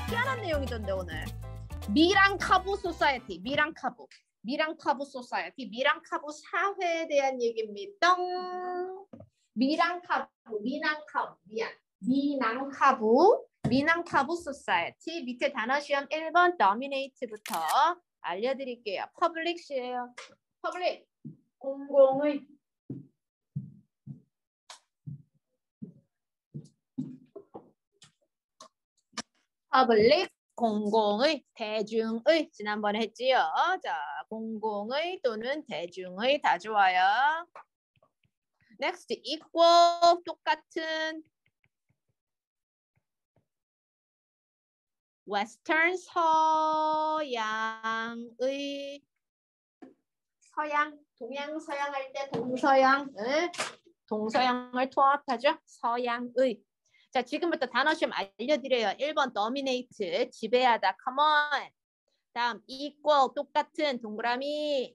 희한한 내용이던데 오늘. 미랑카부 소사이어티, 미랑카부 소사이어티, 미랑카부 사회에 대한 얘기입니다. 미낭카부 소사이어티 밑에 단어 시험 1번 dominate부터 알려드릴게요. public이에요. public 공공의 public 공공의 대중의 지난번에 했지요. 자, 공공의 또는 대중의 다 좋아요. next equal 똑같은 western 서양의 서양 동양 서양 할 때 동서양 동서양을 통합하죠. 서양의 자, 지금부터 단어 시험 알려드려요. 1번 dominate, 지배하다, come on. 다음 equal, 똑같은, 동그라미.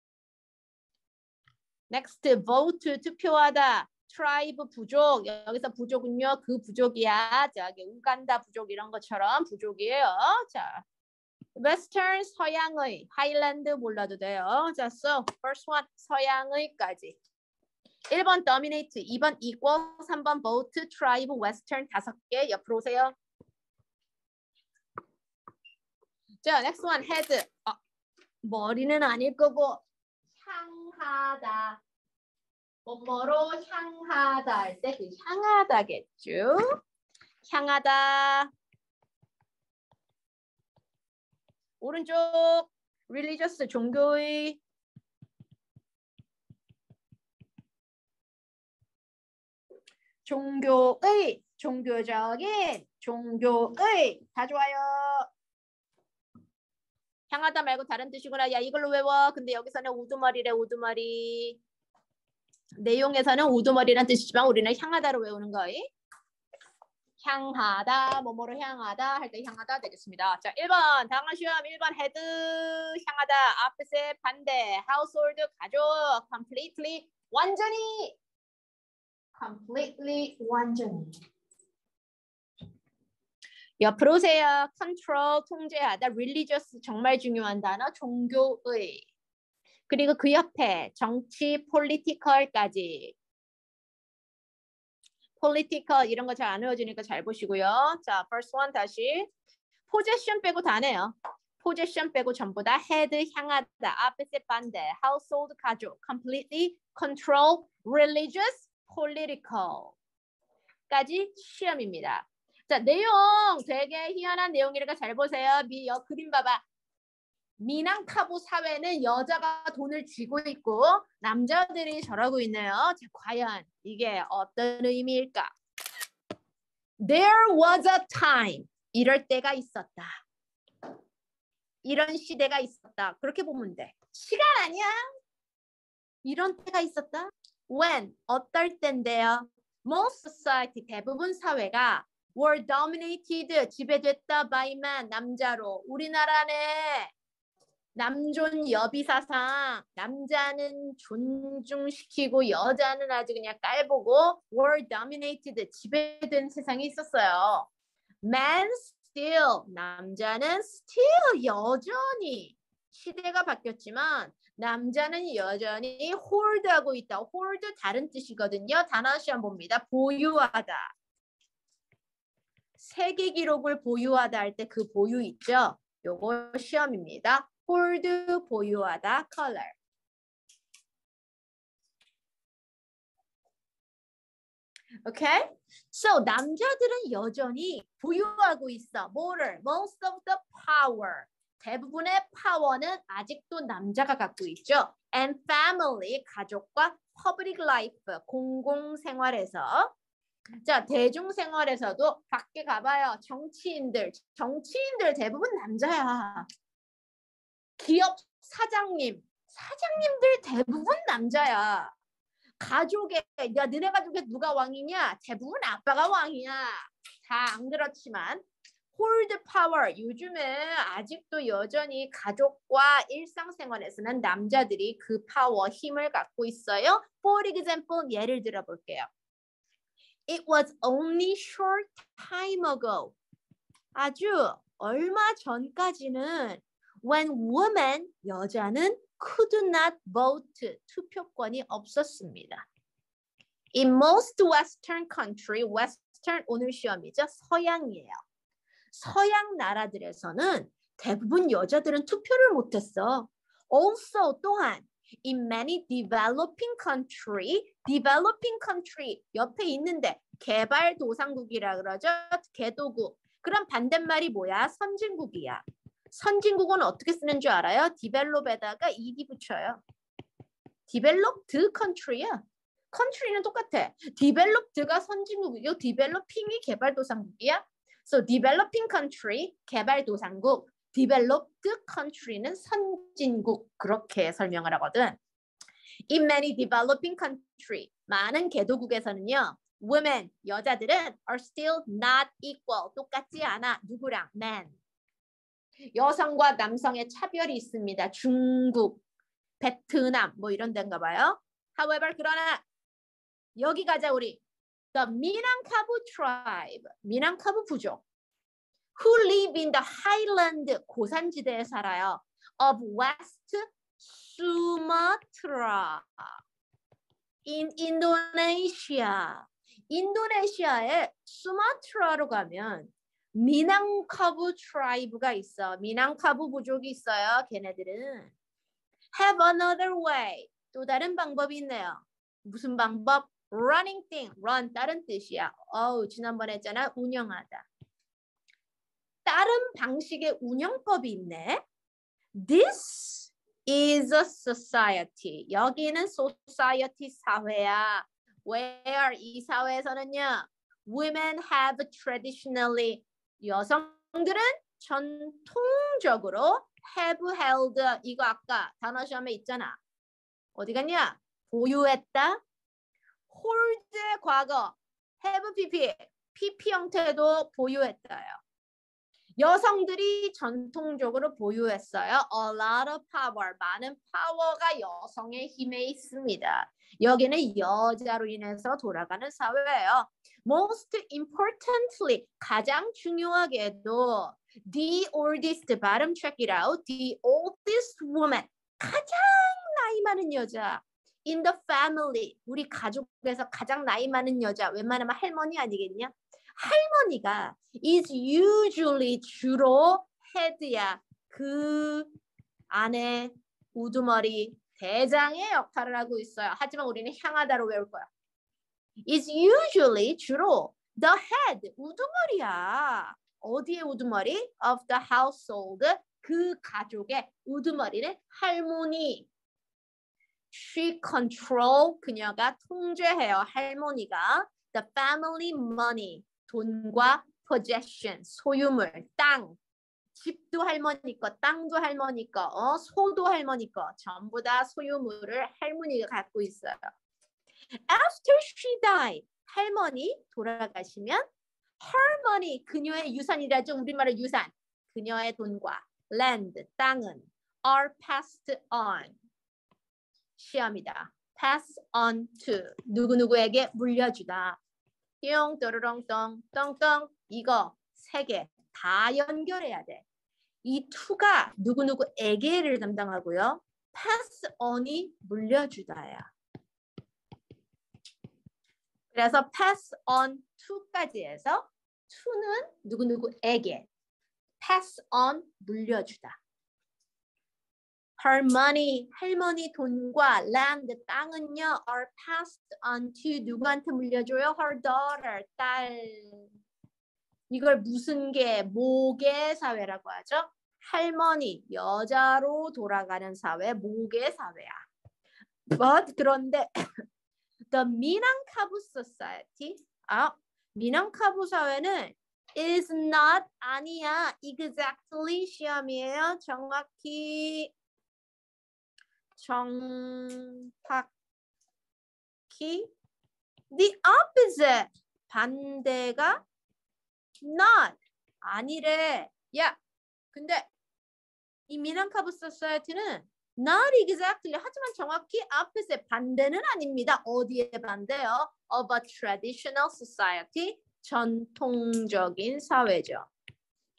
next vote, 투표하다. tribe, 부족. 여기서 부족은요, 그 부족이야. 저기 우간다 부족 이런 것처럼 부족이에요. 자, western, 서양의, highland 몰라도 돼요. 자, so first one, 서양의까지. 1번 dominate, 2번 equal, 3번 vote, tribe, western 5개 옆으로 오세요. 자, next one head. 머리는 아닐 거고 향하다. 뭐로 향하다 할 때 그 향하다겠죠. 향하다. 오른쪽 religious 종교의 종교의, 종교적인, 종교의 다 좋아요. 향하다 말고 다른 뜻이구나. 야 이걸로 외워. 근데 여기서는 우두머리래 우두머리. 내용에서는 우두머리란 뜻이지만 우리는 향하다로 외우는 거예요. 향하다, 뭐뭐로 향하다 할 때 향하다 되겠습니다. 자 1번 당한 시험 1번 헤드 향하다 앞에서 반대 household 가족 completely 완전히 completely 완전히 옆으로 오세요. control 통제하다 religious 정말 중요한 단어 종교의 그리고 그 옆에 정치 political까지 political 이런 거 잘 안 외워지니까 잘 보시고요. 자 first one 다시 possession 빼고 다네요. possession 빼고 전부 다 head 향하다 앞에서 반대 household 가족 completely control religious political까지 시험입니다. 자, 내용 되게 희한한 내용이니까 잘 보세요. 그림 봐봐. 미낭카부 사회는 여자가 돈을 쥐고 있고 남자들이 저러고 있네요. 자, 과연 이게 어떤 의미일까? There was a time. 이럴 때가 있었다. 이런 시대가 있었다. 그렇게 보면 돼. 시간 아니야. 이런 때가 있었다. When, 어떨 때인데요. Most society, 대부분 사회가 were dominated, 지배됐다 by man, 남자로. 우리나라는 남존 여비 사상, 남자는 존중시키고 여자는 아주 그냥 깔보고 were dominated, 지배된 세상이 있었어요. Man still, 남자는 still, 여전히 시대가 바뀌었지만 남자는 여전히 홀드하고 있다. 홀드 다른 뜻이거든요. 단어 시험 봅니다. 보유하다. 세계 기록을 보유하다 할 때 그 보유 있죠? 요거 시험입니다. 홀드 보유하다 color. Okay? So 남자들은 여전히 보유하고 있어. 뭐를? Most of the power. 대부분의 파워는 아직도 남자가 갖고 있죠. And family, 가족과 public life, 공공생활에서. 자, 대중생활에서도 밖에 가봐요. 정치인들 대부분 남자야. 기업 사장님들 대부분 남자야. 가족에, 야, 너네 가족에 누가 왕이냐? 대부분 아빠가 왕이야. 다 안 그렇지만 hold power, 요즘에 아직도 여전히 가족과 일상생활에서는 남자들이 그 파워, 힘을 갖고 있어요. For example, 예를 들어 볼게요. It was only short time ago. 아주 얼마 전까지는 when women, 여자는 could not vote, 투표권이 없었습니다. In most Western country, Western 오늘 시험이죠. 서양이에요. 서양 나라들에서는 대부분 여자들은 투표를 못했어. Also 또한 in many developing country 옆에 있는데 개발도상국이라 그러죠. 개도국. 그럼 반대말이 뭐야? 선진국이야. 선진국은 어떻게 쓰는 줄 알아요? develop에다가 ed 붙여요. developed country야. country는 똑같아. developed가 선진국이고 developing이 개발도상국이야. So developing country, 개발도상국, developed country는 선진국, 그렇게 설명을 하거든. In many developing country, 많은 개도국에서는요, women, 여자들은 are still not equal, 똑같지 않아. 누구랑? men. 여성과 남성의 차별이 있습니다. 중국, 베트남 뭐 이런 데인가 봐요. However, 그러나 여기 가자 우리. The Minangkabau tribe, 미낭카부 부족, who live in the highland, 고산지대에 살아요, of West Sumatra, in Indonesia. 인도네시아의 수마트라로 가면 미낭카부 트라이브가 있어. 미낭카부 부족이 있어요. 걔네들은. Have another way. 또 다른 방법이 있네요. 무슨 방법? Running thing. Run 다른 뜻이야. 지난번에 했잖아. 운영하다. 다른 방식의 운영법이 있네. This is a society. 여기는 society 사회야. Where 이 사회에서는요. Women have traditionally. 여성들은 전통적으로 have held. 이거 아까 단어 시험에 있잖아. 어디 갔냐? 보유했다. hold의 과거. have pp. pp 형태도 보유했다요. 여성들이 전통적으로 보유했어요. A lot of power. 많은 파워가 여성의 힘에 있습니다. 여기는 여자로 인해서 돌아가는 사회예요. Most importantly, 가장 중요하게도 the oldest, 발음 check it out. The oldest woman, 가장 나이 많은 여자. In the family, 우리 가족에서 가장 나이 많은 여자. 웬만하면 할머니 아니겠냐? 할머니가 is usually 주로 head야. 그 안에 우두머리 대장의 역할을 하고 있어요. 하지만 우리는 향하다로 외울 거야. is usually 주로 the head 우두머리야. 어디의 우두머리? of the household 그 가족의 우두머리는 할머니. She control 그녀가 통제해요. 할머니가 the family money 돈과 possession 소유물 땅 집도 할머니 거 땅도 할머니 거 소도 할머니 거 전부 다 소유물을 할머니가 갖고 있어요. After she died 할머니 돌아가시면 her money 그녀의 유산이라죠. 우리말의 유산 그녀의 돈과 land 땅은 are passed on 시험이다. pass on to 누구누구에게 물려주다. 띵 또르렁 똥똥 이거 세 개 다 연결해야 돼. 이 to가 누구누구에게를 담당하고요. pass on이 물려주다야. 그래서 pass on to까지 해서 to는 누구누구에게 pass on 물려주다. Her money, 할머니 돈과 land, 땅은요, are passed on to 누구한테 물려줘요? Her daughter, 딸. 이걸 무슨 개, 모계 사회라고 하죠? 할머니, 여자로 돌아가는 사회, 모계 사회야. But 그런데 the Minangkabau society, 미낭카부 사회는 is not 아니야. Exactly 시험이에요. 정확히 the opposite 반대가 not 아니래. 야 근데 이 미낭카부 소사이어티는 not exactly 하지만 정확히 opposite 반대는 아닙니다. 어디에 반대요? of a traditional society 전통적인 사회죠.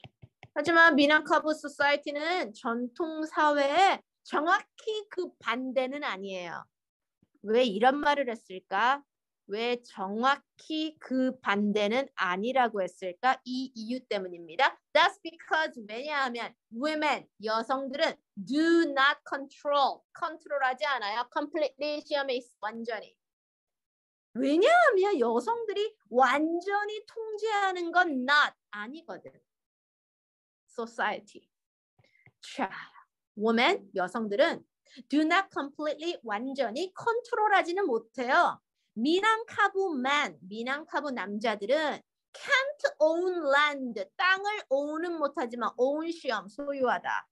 하지만 미나카부 소사이티는 전통 사회에 정확히 그 반대는 아니에요. 왜 이런 말을 했을까? 왜 정확히 그 반대는 아니라고 했을까? 이 이유 때문입니다. That's because 왜냐하면 women, 여성들은 do not control, 컨트롤하지 않아요. completely, 시험에 있어, 완전히. 왜냐하면 여성들이 완전히 통제하는 건 not, 아니거든. society. 자, women, 여성들은 do not completely, 완전히 컨트롤하지는 못해요. 미낭카부 man, 미낭카부 남자들은 can't own land, 땅을 own은 못하지만 own 시험, 소유하다.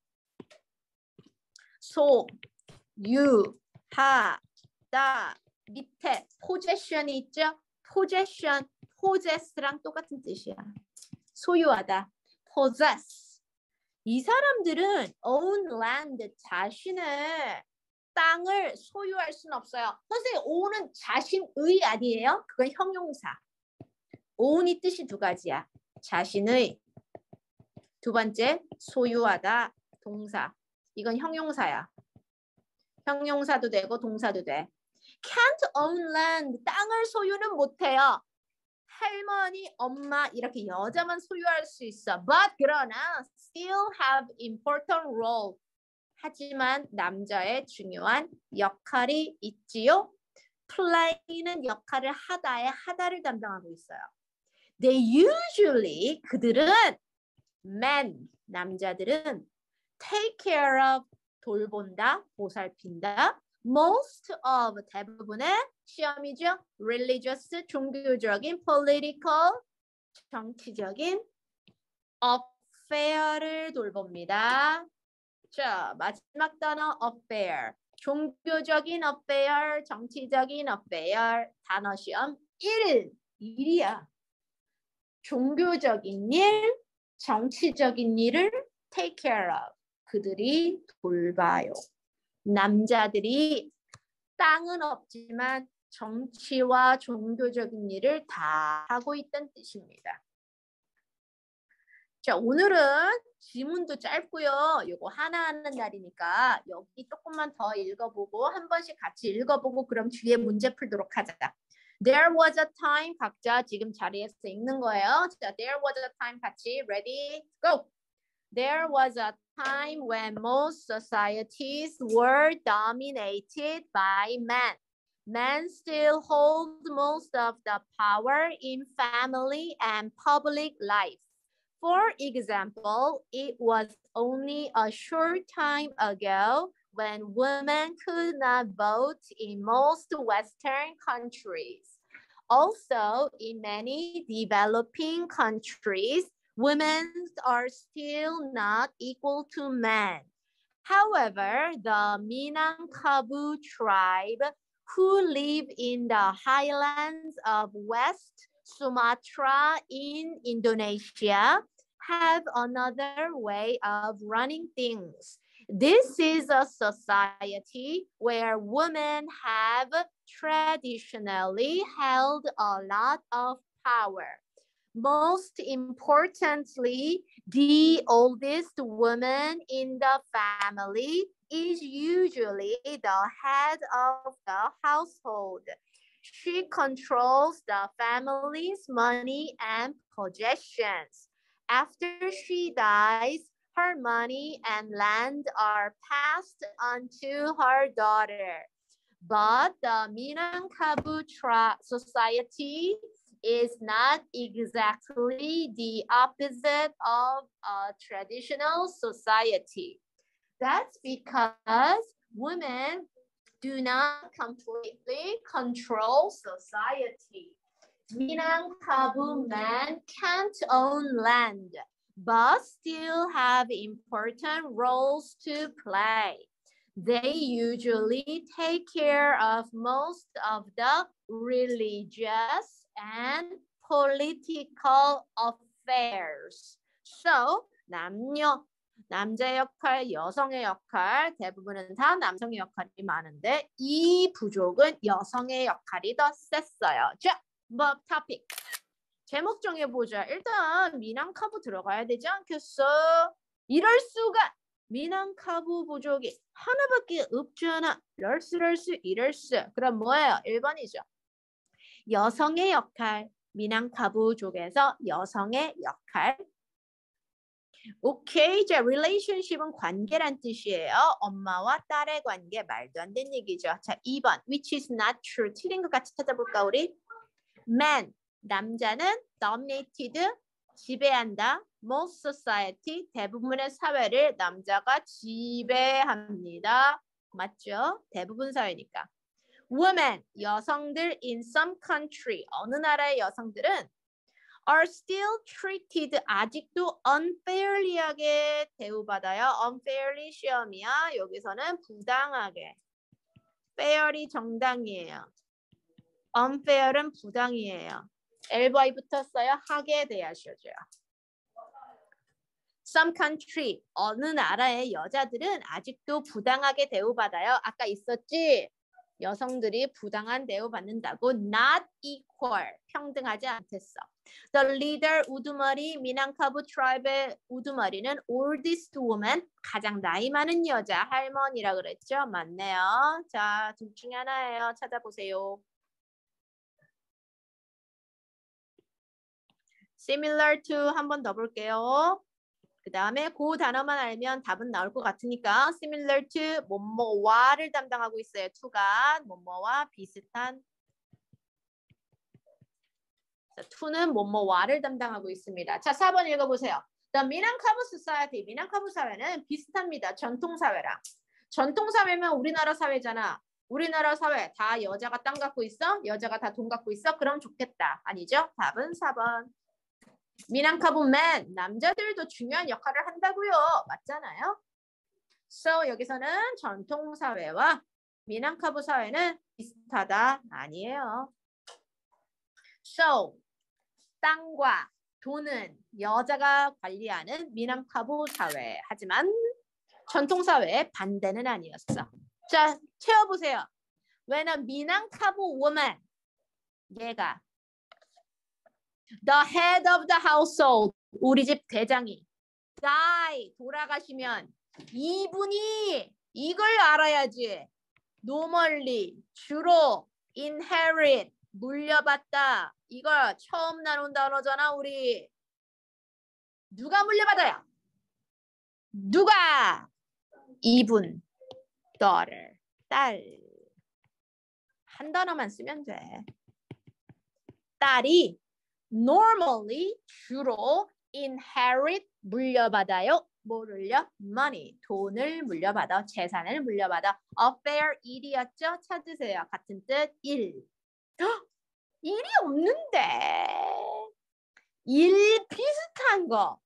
소, 유, 하, 다, 밑에 possession이 있죠? possession, possess랑 똑같은 뜻이야. 소유하다, possess. 이 사람들은 own land, 자신의 땅을 소유할 수는 없어요. 선생님, own은 자신의 아니에요? 그건 형용사. own이 뜻이 두 가지야. 자신의, 두 번째 소유하다, 동사. 이건 형용사야. 형용사도 되고 동사도 돼. can't own land, 땅을 소유는 못해요. 할머니, 엄마 이렇게 여자만 소유할 수 있어. But 그러나 still have important role. 하지만 남자의 중요한 역할이 있지요. play는 역할을 하다의 하다를 담당하고 있어요. They usually, 그들은 men, 남자들은 take care of, 돌본다, 보살핀다. most of, 대부분의 시험이죠. religious, 종교적인, political, 정치적인 affair를 돌봅니다. 자, 마지막 단어 affair. 종교적인 affair, 정치적인 affair. 단어 시험 1이야. 종교적인 일, 정치적인 일을 take care of. 그들이 돌봐요. 남자들이 땅은 없지만 정치와 종교적인 일을 다 하고 있다는 뜻입니다. 자, 오늘은 지문도 짧고요. 이거 하나 하는 날이니까 여기 조금만 더 읽어보고 한 번씩 같이 읽어보고 그럼 뒤에 문제 풀도록 하자. There was a time, 각자 지금 자리에서 읽는 거예요. 자, there was a time 같이 ready, go. There was a time when most societies were dominated by men. Men still hold most of the power in family and public life. For example, it was only a short time ago when women could not vote in most Western countries. Also, in many developing countries, women are still not equal to men. However, the Minangkabau tribe, who live in the highlands of West Sumatra in Indonesia, have another way of running things. This is a society where women have traditionally held a lot of power. Most importantly, the oldest woman in the family is usually the head of the household. She controls the family's money and possessions. After she dies, her money and land are passed on to her daughter. But the Minangkabau society is not exactly the opposite of a traditional society. That's because women do not completely control society. Minangkabau men can't own land, but still have important roles to play. They usually take care of most of the religious and political affairs. So, 남자의 역할, 여성의 역할, 대부분은 다 남성의 역할이 많은데 이 부족은 여성의 역할이 더 셌어요. 자, 뭐 topic. 제목 정해보자. 일단 미난카부 들어가야 되지 않겠어? 이럴 수가. 미난카부 부족이 하나밖에 없잖아. 럴스 이럴 수. 그럼 뭐예요? 1번이죠. 여성의 역할. 미난카부족에서 여성의 역할. 오케이. 자, relationship은 관계란 뜻이에요. 엄마와 딸의 관계. 말도 안 되는 얘기죠. 자, 2번. Which is not true. 틀린 것 같이 찾아볼까 우리? Man. 남자는 dominated. 지배한다. Most society. 대부분의 사회를 남자가 지배합니다. 맞죠? 대부분 사회니까. Women. 여성들 in some country. 어느 나라의 여성들은 are still treated. 아직도 unfairly하게 대우받아요. unfairly 시험이야. 여기서는 부당하게. fair이 정당이에요. unfair은 부당이에요. L과이 붙었어요. 하게 대하셔줘요. Some country. 어느 나라의 여자들은 아직도 부당하게 대우받아요. 아까 있었지? 여성들이 부당한 대우받는다고. Not equal. 평등하지 않겠어. The leader 우두머리. 미난카부 트라이브의 우두머리는 oldest woman. 가장 나이 많은 여자. 할머니라 그랬죠? 맞네요. 자, 둘 중에 하나예요. 찾아보세요. Similar to 한 번 더 볼게요. 그 다음에 그 단어만 알면 답은 나올 것 같으니까 similar to 뭐뭐와를 담당하고 있어요. to가 뭐뭐와 비슷한. 자, to는 뭐뭐와를 담당하고 있습니다. 자, 4번 읽어보세요. The Minangkabau Society. 미난카부 사회는 비슷합니다. 전통사회랑. 전통사회면 우리나라 사회잖아. 우리나라 사회 다 여자가 땅 갖고 있어? 여자가 다 돈 갖고 있어? 그럼 좋겠다. 아니죠? 답은 4번. 미난카부 맨. 남자들도 중요한 역할을 한다고요. 맞잖아요. So 여기서는 전통사회와 미난카부 사회는 비슷하다. 아니에요. So 땅과 돈은 여자가 관리하는 미난카부 사회. 하지만 전통사회의 반대는 아니었어. 자, 채워보세요. When a 미난카부 woman. 얘가 The head of the household. 우리 집 대장이 die. 돌아가시면 이분이 이걸 알아야지. normally. 주로 inherit. 물려받다. 이걸 처음 나눈 단어잖아 우리. 누가 물려받아요? 누가? 이분. daughter. 딸. 한 단어만 쓰면 돼. 딸이 normally 주로 inherit 물려받아요. 뭐를요? money 돈을 물려받아. 재산을 물려받아. affair 일이었죠? 찾으세요. 같은 뜻 일. 헉, 일이 없는데. 일 비슷한 거.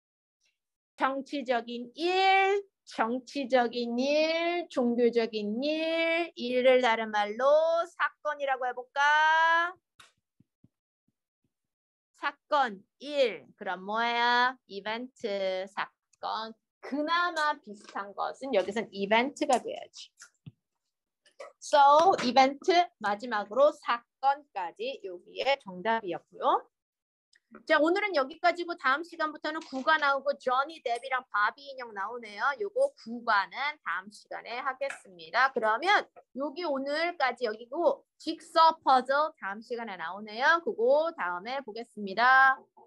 정치적인 일, 정치적인 일, 종교적인 일, 일을 다른 말로 사건이라고 해볼까? 사건, 일. 그럼 뭐야? 이벤트, 사건. 그나마 비슷한 것은 여기선 이벤트가 돼야지. So, 이벤트 마지막으로 사건까지 여기에 정답이었고요. 자, 오늘은 여기까지고 다음 시간부터는 구가 나오고 조니 뎁이랑 바비 인형 나오네요. 요거 구가는 다음 시간에 하겠습니다. 그러면 여기 오늘까지 여기고 직서 퍼즐 다음 시간에 나오네요. 그거 다음에 보겠습니다.